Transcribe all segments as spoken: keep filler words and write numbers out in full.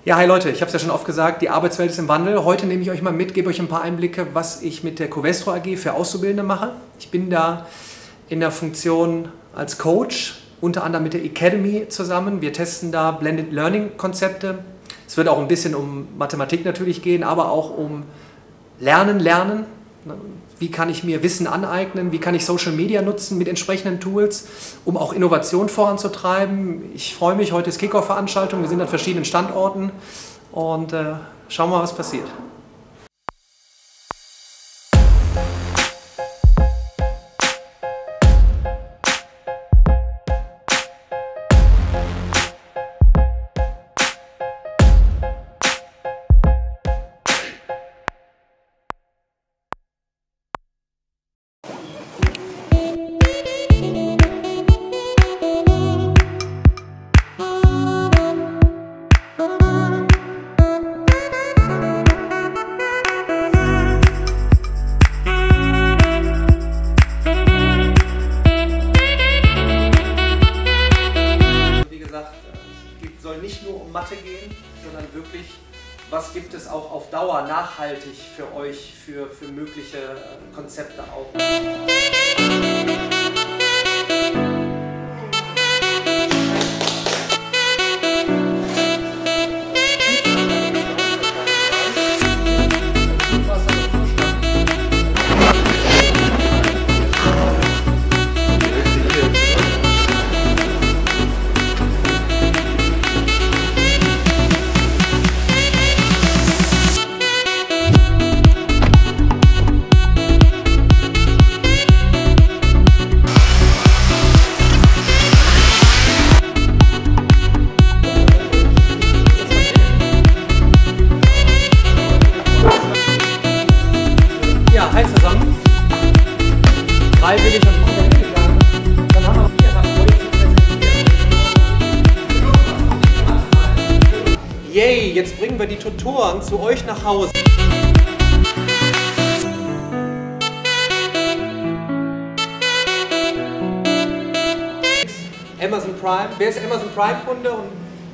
Ja, hi Leute, ich habe es ja schon oft gesagt, die Arbeitswelt ist im Wandel. Heute nehme ich euch mal mit, gebe euch ein paar Einblicke, was ich mit der Covestro A G für Auszubildende mache. Ich bin da in der Funktion als Coach, unter anderem mit der Academy zusammen. Wir testen da Blended Learning Konzepte. Es wird auch ein bisschen um Mathematik natürlich gehen, aber auch um Lernen, Lernen. Wie kann ich mir Wissen aneignen? Wie kann ich Social Media nutzen mit entsprechenden Tools, um auch Innovation voranzutreiben? Ich freue mich, heute ist Kickoff-Veranstaltung. Wir sind an verschiedenen Standorten und äh, schauen wir mal, was passiert. Es soll nicht nur um Mathe gehen, sondern wirklich, was gibt es auch auf Dauer nachhaltig für euch, für, für mögliche Konzepte auch. Hi zusammen. Freiwillig und gut gegangen. Dann haben wir hier was Neues zu präsentieren. Yay, jetzt bringen wir die Tutoren zu euch nach Hause. Amazon Prime. Wer ist Amazon Prime Kunde? Und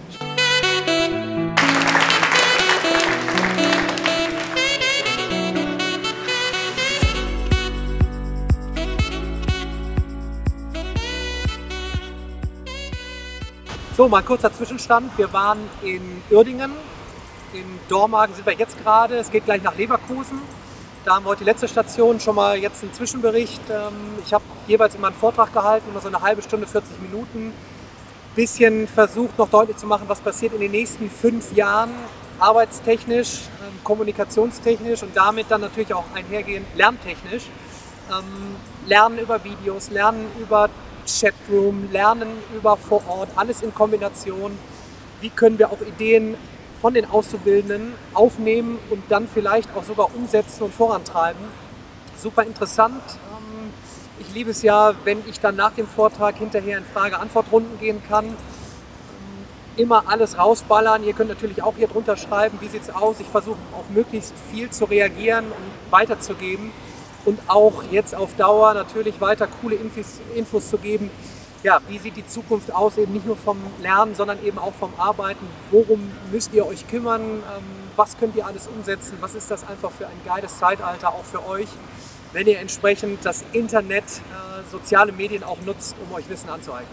so, mal ein kurzer Zwischenstand. Wir waren in Uerdingen, in Dormagen sind wir jetzt gerade. Es geht gleich nach Leverkusen. Da haben wir heute die letzte Station, schon mal jetzt einen Zwischenbericht. Ich habe jeweils immer einen Vortrag gehalten, immer so eine halbe Stunde, vierzig Minuten. Bisschen versucht noch deutlich zu machen, was passiert in den nächsten fünf Jahren, arbeitstechnisch, kommunikationstechnisch und damit dann natürlich auch einhergehend lerntechnisch. Lernen über Videos, Lernen über Chatroom, Lernen über vor Ort, alles in Kombination. Wie können wir auch Ideen von den Auszubildenden aufnehmen und dann vielleicht auch sogar umsetzen und vorantreiben. Super interessant. Ich liebe es ja, wenn ich dann nach dem Vortrag hinterher in Frage-Antwort-Runden gehen kann. Immer alles rausballern. Ihr könnt natürlich auch hier drunter schreiben, wie sieht es aus. Ich versuche auf möglichst viel zu reagieren und weiterzugeben. Und auch jetzt auf Dauer natürlich weiter coole Infos, Infos zu geben. Ja, wie sieht die Zukunft aus, eben nicht nur vom Lernen, sondern eben auch vom Arbeiten. Worum müsst ihr euch kümmern? Was könnt ihr alles umsetzen? Was ist das einfach für ein geiles Zeitalter auch für euch, wenn ihr entsprechend das Internet, äh, soziale Medien auch nutzt, um euch Wissen anzueignen?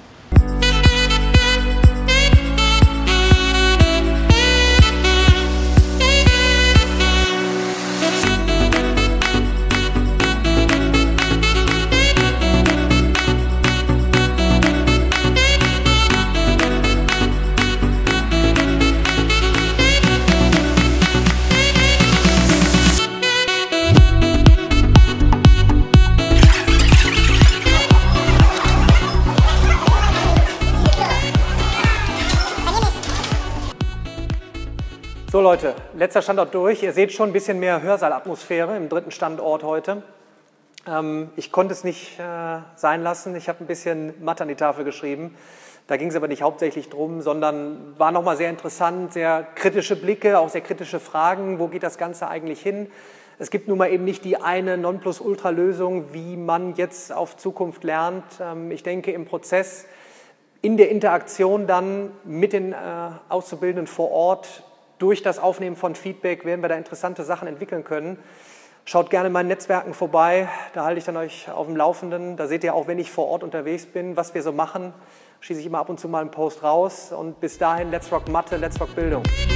So Leute, letzter Standort durch. Ihr seht schon ein bisschen mehr Hörsaalatmosphäre im dritten Standort heute. Ähm, ich konnte es nicht äh, sein lassen. Ich habe ein bisschen Mathe an die Tafel geschrieben. Da ging es aber nicht hauptsächlich drum, sondern war nochmal sehr interessant, sehr kritische Blicke, auch sehr kritische Fragen. Wo geht das Ganze eigentlich hin? Es gibt nun mal eben nicht die eine Nonplusultra-Lösung, wie man jetzt auf Zukunft lernt. Ähm, ich denke, im Prozess in der Interaktion dann mit den äh, Auszubildenden vor Ort, durch das Aufnehmen von Feedback, werden wir da interessante Sachen entwickeln können. Schaut gerne in meinen Netzwerken vorbei, da halte ich dann euch auf dem Laufenden. Da seht ihr auch, wenn ich vor Ort unterwegs bin, was wir so machen. Schieße ich immer ab und zu mal einen Post raus. Und bis dahin, Let's Rock Mathe, Let's Rock Bildung.